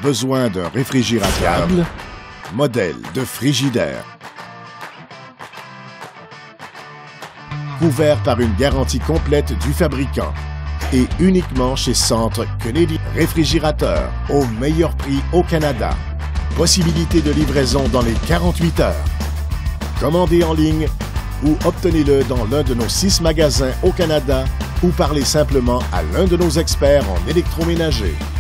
Besoin d'un réfrigérateur? Modèle de frigidaire. Couvert par une garantie complète du fabricant. Et uniquement chez Centre Kennedy. Réfrigérateur au meilleur prix au Canada. Possibilité de livraison dans les 48 heures. Commandez en ligne ou obtenez-le dans l'un de nos 6 magasins au Canada ou parlez simplement à l'un de nos experts en électroménager.